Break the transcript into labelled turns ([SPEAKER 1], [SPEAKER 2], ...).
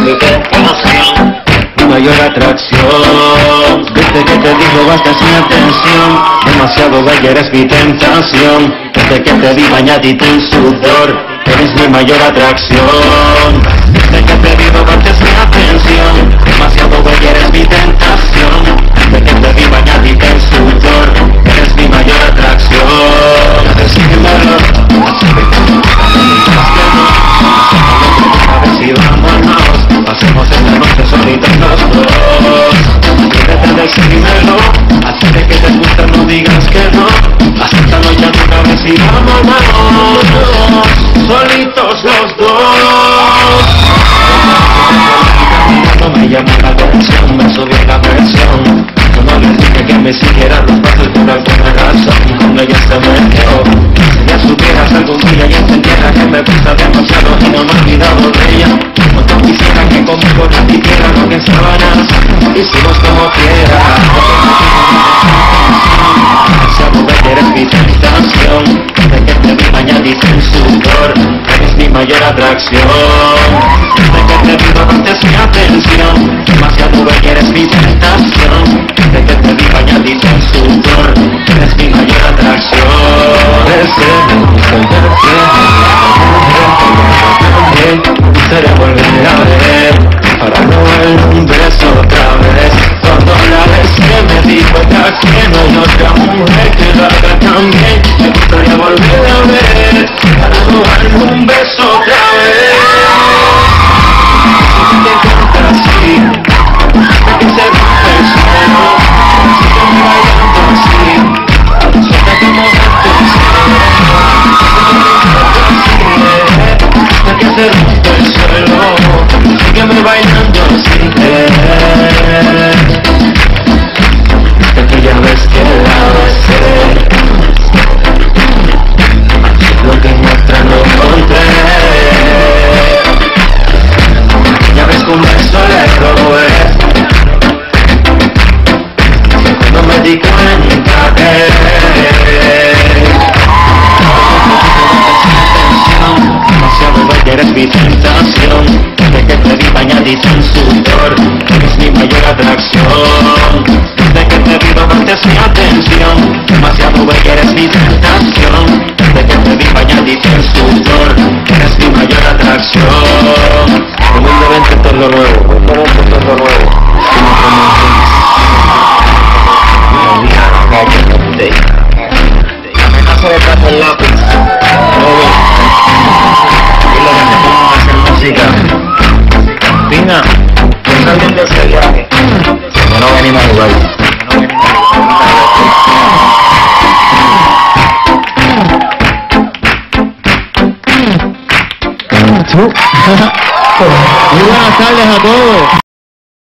[SPEAKER 1] mi tentación, mi mayor atracción. Desde que te digo basta sin atención, demasiado bella eres mi tentación. Desde que te vi bañadita en sudor, eres mi mayor atracción. Desde que te digo basta sin atención, demasiado bella eres mi tentación. Desde que te vi bañadita en sudor, eres mi mayor atracción. Decímelo, a ver si vámonos, pasemos esta noche solitos los dos. Quédate, decímelo, así de que te gusta no digas que no. Acéptalo ya de una vez y vámonos, solitos los dos. No me llama la atención, me subió la presión. Yo no les dije que me siguieran los pasos por alguna razón. Con ella se me quedó. Si ya supieras algún día y entendiera que me gusta demasiado y no me he olvidado de ella. Cuando quisiera que conmigo repitiera lo que en sábanas hicimos como quieras. Demasiado bella eres mi tentación. Desde que te vi bañadita en sudor, eres mi mayor atracción. Desde que te vi antes mi atención, demasiado bella eres mi tentación. Desde que te vi bañadita en sudor, eres mi mayor atracción. Desde me gusta el verte, me gustaría volver a ver, para robarle un beso otra vez. Cuando la besé me di cuenta que no hay otra mujer que lo haga tan bien. Me gustaría volver a ver, para robarle un beso otra vez. Si te encanta así, hasta que se rompe el suelo, sígueme bailando así, suéltate moverte el cielo. Hasta que se rompe el suelo, sígueme bailando así. Hasta que ya ves que la besé, lo que en otra no encontré. Ya ves que un beso le robé, no me di cuenta que demasiado bella eres mi tentación. Desde que te vi bañadita en sudor, eres mi mayor atracción. Desde que te vi antes mi atención, demasiado bella eres mi tentación. Desde que te vi bañadita en sudor, eres mi mayor atracción. Humildemente todo lo nuevo, humildemente todo lo nuevo. La amenaza de trajo el lápiz. Y lo que te pongo a hacer música. Pina, ¿estás saliendo de ese viaje? Que no venimos a jugar.
[SPEAKER 2] Muy buenas tardes a todos.